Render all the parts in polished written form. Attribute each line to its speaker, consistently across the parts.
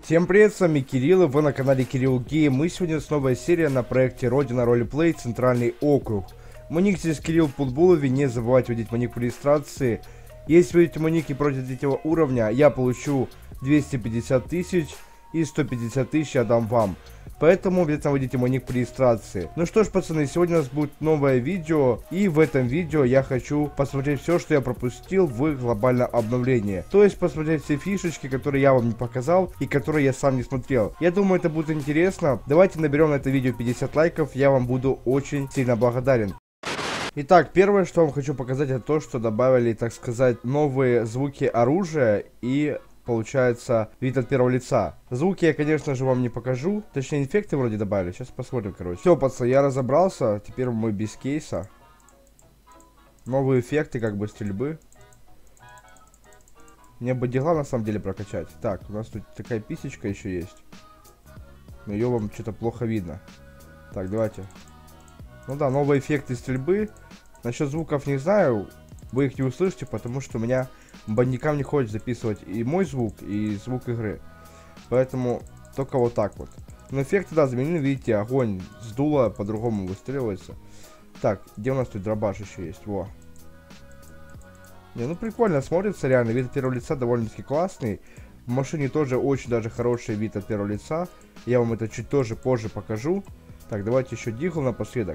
Speaker 1: Всем привет, с вами Кирилл, и вы на канале Кирилл Гейм. Мы сегодня с новой серией на проекте Родина Ролеплей, Центральный округ. Мой ник здесь Кирилл Путбулови, не забывайте вводить мой ник в регистрации. Если вы введете мой ник и пройдете третьего уровня, я получу 250 тысяч и 150 тысяч я дам вам. Поэтому обязательно вводите мой ник по регистрации. Ну что ж, пацаны, сегодня у нас будет новое видео. И в этом видео я хочу посмотреть все, что я пропустил в глобальном обновлении. То есть посмотреть все фишечки, которые я вам не показал и которые я сам не смотрел. Я думаю, это будет интересно. Давайте наберем на это видео 50 лайков. Я вам буду очень сильно благодарен. Итак, первое, что вам хочу показать, это то, что добавили, так сказать, новые звуки оружия и... получается, вид от первого лица. Звуки я, конечно же, вам не покажу. Точнее, эффекты вроде добавили. Сейчас посмотрим, короче. Все, пацаны, я разобрался. Теперь мы без кейса. Новые эффекты, как бы, стрельбы. Мне бы дела, на самом деле, прокачать. Так, у нас тут такая писечка еще есть. Но ее вам что-то плохо видно. Так, давайте. Ну да, новые эффекты стрельбы. Насчет звуков не знаю. Вы их не услышите, потому что у меня бандикам не хочет записывать и мой звук, и звук игры. Поэтому только вот так вот. Но эффекты, да, заменены, видите, огонь с дула по-другому выстреливается. Так, где у нас тут дробаш еще есть? Во. Не, ну прикольно смотрится, реально. Вид от первого лица довольно-таки классный. В машине тоже очень даже хороший вид от первого лица. Я вам это чуть тоже позже покажу. Так, давайте еще дигл напоследок.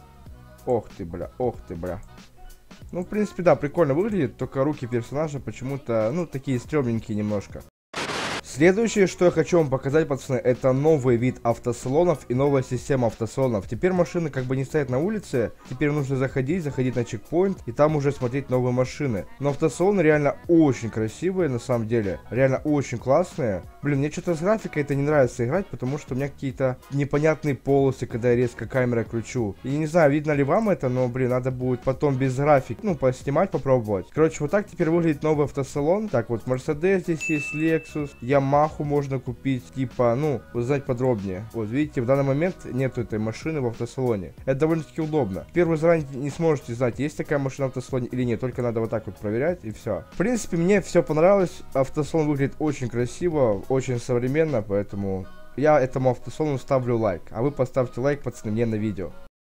Speaker 1: Ох ты, бля, ох ты, бля. Ну, в принципе, да, прикольно выглядит, только руки персонажа почему-то, ну, такие стрёмненькие немножко. Следующее, что я хочу вам показать, пацаны, это новый вид автосалонов и новая система автосалонов. Теперь машины как бы не стоят на улице, теперь нужно заходить на чекпоинт и там уже смотреть новые машины. Но автосалоны реально очень красивые, на самом деле, реально очень классные. Блин, мне что-то с графикой это не нравится играть, потому что у меня какие-то непонятные полосы, когда я резко камерой кручу. И не знаю, видно ли вам это, но, блин, надо будет потом без графики, ну, поснимать, попробовать. Короче, вот так теперь выглядит новый автосалон. Так, вот, Mercedes здесь есть, Lexus, Ямаху можно купить, типа, ну, узнать подробнее. Вот, видите, в данный момент нету этой машины в автосалоне. Это довольно-таки удобно. Теперь вы заранее не сможете знать, есть такая машина в автосалоне или нет, только надо вот так вот проверять и все. В принципе, мне все понравилось. Автосалон выглядит очень красиво, очень современно, поэтому я этому автосалону ставлю лайк. А вы поставьте лайк, пацаны, мне на видео.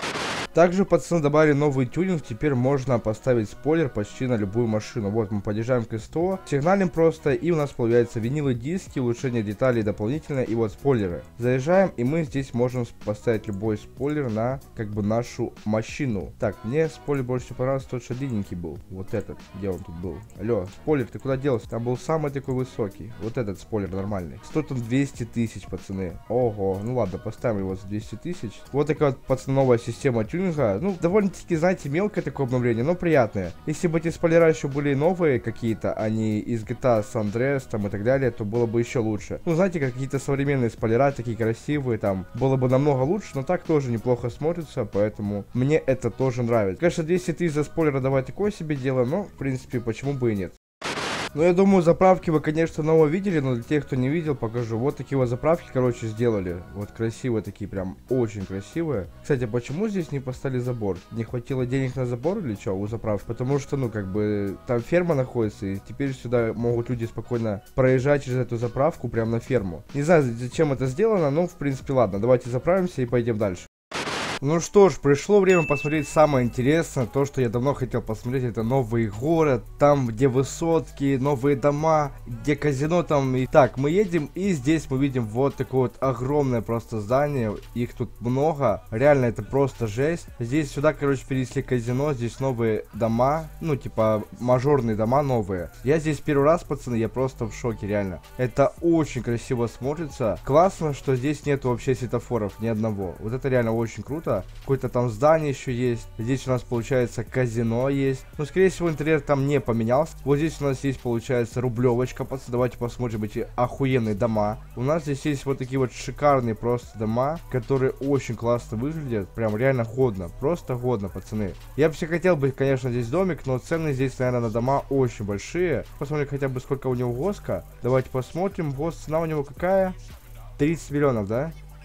Speaker 1: Также, пацаны, добавили новый тюнинг, теперь можно поставить спойлер почти на любую машину. Вот, мы подъезжаем к СТО, сигналим просто, и у нас появляются винилы, диски, улучшение деталей дополнительно, и вот спойлеры. Заезжаем, и мы здесь можем поставить любой спойлер на, как бы, нашу машину. Так, мне спойлер больше всего понравился тот, что длинненький был. Вот этот, где он тут был? Алло, спойлер, ты куда делся? Там был самый такой высокий. Вот этот спойлер нормальный. Стоит он 200 тысяч, пацаны. Ого, ну ладно, поставим его за 200 тысяч. Вот такая вот, пацаны, новая система тюнинга. Ну, довольно-таки, знаете, мелкое такое обновление, но приятное. Если бы эти спойлера еще были новые какие-то, а не из GTA San Andreas там и так далее, то было бы еще лучше. Ну, знаете, какие-то современные спойлера, такие красивые, там, было бы намного лучше, но так тоже неплохо смотрится, поэтому мне это тоже нравится. Конечно, 200 тысяч за спойлера давать такое себе дело, но, в принципе, почему бы и нет. Ну, я думаю, заправки вы, конечно, нового видели, но для тех, кто не видел, покажу. Вот такие вот заправки, короче, сделали. Вот красивые такие, прям очень красивые. Кстати, почему здесь не поставили забор? Не хватило денег на забор или что у заправки? Потому что, ну, как бы, там ферма находится, и теперь сюда могут люди спокойно проезжать через эту заправку прямо на ферму. Не знаю, зачем это сделано, но, в принципе, ладно. Давайте заправимся и пойдем дальше. Ну что ж, пришло время посмотреть самое интересное, то, что я давно хотел посмотреть, это новый город, там, где высотки, новые дома, где казино там. И так, мы едем, и здесь мы видим вот такое вот огромное просто здание, их тут много, реально это просто жесть. Здесь сюда, короче, перенесли казино, здесь новые дома, ну, типа, мажорные дома новые. Я здесь первый раз, пацаны, я просто в шоке, реально. Это очень красиво смотрится. Классно, что здесь нету вообще светофоров, ни одного. Вот это реально очень круто. Какое-то там здание еще есть. Здесь у нас, получается, казино есть. Но, скорее всего, интерьер там не поменялся. Вот здесь у нас есть, получается, рублевочка. Давайте посмотрим эти охуенные дома. У нас здесь есть вот такие вот шикарные просто дома, которые очень классно выглядят. Прям реально годно. Просто годно, пацаны. Я бы все хотел бы, конечно, здесь домик, но цены здесь, наверное, на дома очень большие. Посмотрим хотя бы, сколько у него госка. Давайте посмотрим. Гос, цена у него какая? 30 миллионов, да?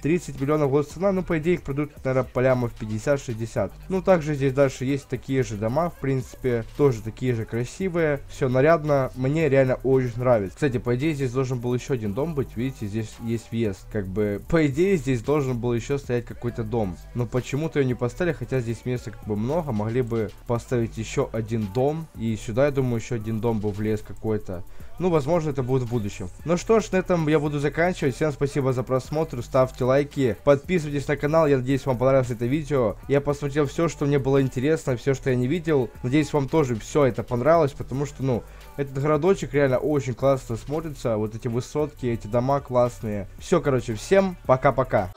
Speaker 1: 30 миллионов год цена, ну, по идее, их продают, наверное, по лямов 50-60. Ну, также здесь дальше есть такие же дома, в принципе, тоже такие же красивые. Все нарядно, мне реально очень нравится. Кстати, по идее, здесь должен был еще один дом быть, видите, здесь есть въезд. Как бы, по идее, здесь должен был еще стоять какой-то дом. Но почему-то ее не поставили, хотя здесь места как бы много, могли бы поставить еще один дом. И сюда, я думаю, еще один дом бы влез какой-то. Ну, возможно, это будет в будущем. Ну что ж, на этом я буду заканчивать. Всем спасибо за просмотр, ставьте лайки, подписывайтесь на канал. Я надеюсь, вам понравилось это видео. Я посмотрел все, что мне было интересно, все, что я не видел. Надеюсь, вам тоже все это понравилось, потому что, ну, этот городочек реально очень классно смотрится. Вот эти высотки, эти дома классные. Все, короче, всем пока-пока.